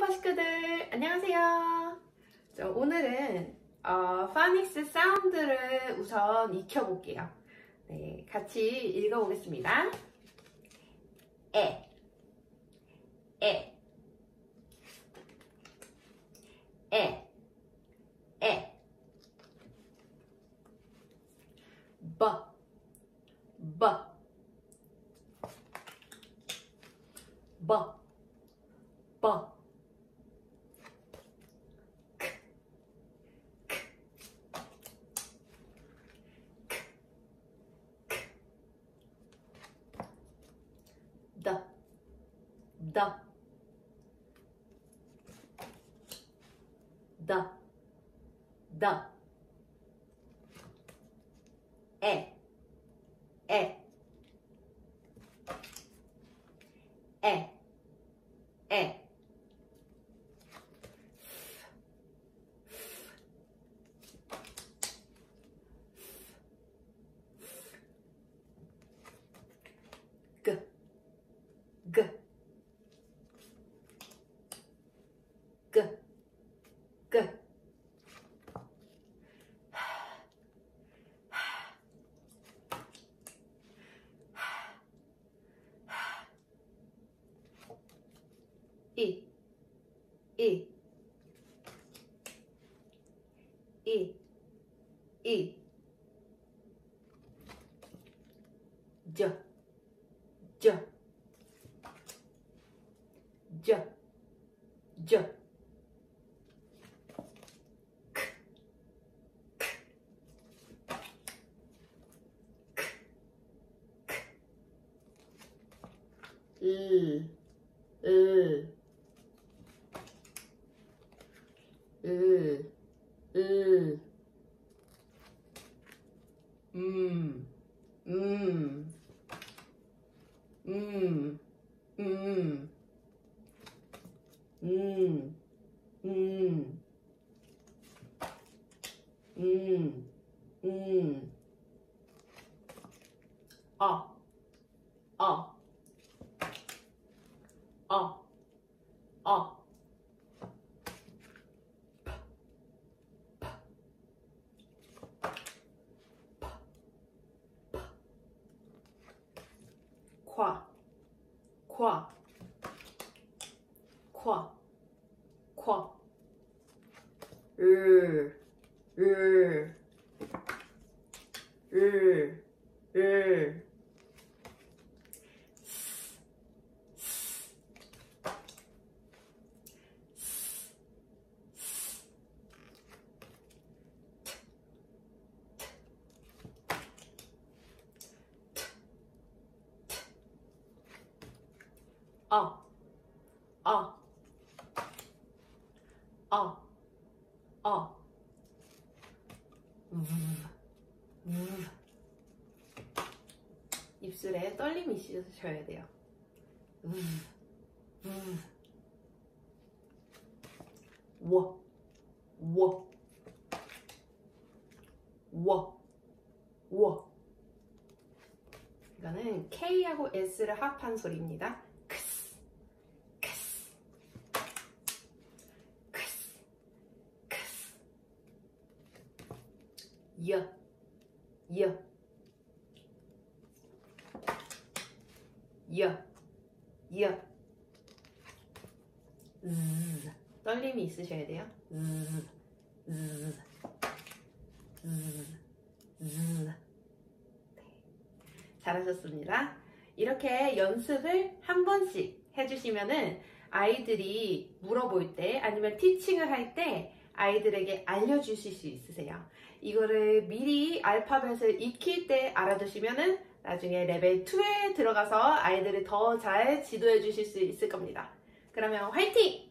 공부파 식구들 안녕하세요. 오늘은 파닉스 사운드를 우선 익혀볼게요. 네, 같이 읽어보겠습니다. 에, 에, 에, 에, 버, 버, 버, 버, 크, 크, 크, 크, 더, 더, 더, 더, 에, 에, 에, 에, 그, 그, 그, 그, 이, 이, 이, 이, 저, 저, 저, 저, 크, 크, 크, 크, 을, 을, 을, 을, 음, 음, 음, 음, 음, 음, 어, 어, 어, 어, 과, 과, 과, 과, 을, 을, 을, 을, 어, 어, 어, 어, 입술에 떨림이 있으셔야 돼요. 워, 워, 워, 워. 이거는 K하고 S를 합한 소리입니다. 크스, 크스, 크스, 크스. 여, 여, 여, 여. 즈. 떨림이 있으셔야 돼요. 즈, 즈, 즈, 즈. 잘하셨습니다. 이렇게 연습을 한 번씩 해주시면은 아이들이 물어볼 때 아니면 티칭을 할 때 아이들에게 알려주실 수 있으세요. 이거를 미리 알파벳을 익힐 때 알아두시면은 나중에 레벨 2에 들어가서 아이들을 더 잘 지도해 주실 수 있을 겁니다. 그러면 화이팅!